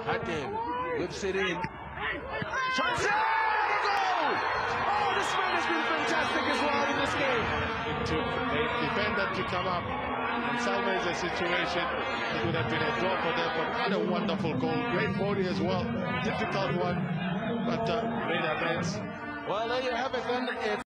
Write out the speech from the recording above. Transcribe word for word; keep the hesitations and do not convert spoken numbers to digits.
At him, whips it in. Shots it! Goal! Oh, this man has been fantastic as well in this game. It took a defender to come up and salvage the situation. It would have been a draw for them, but had a wonderful goal. Great body as well. Difficult one, but uh, made amends. Well, there you have it then. It's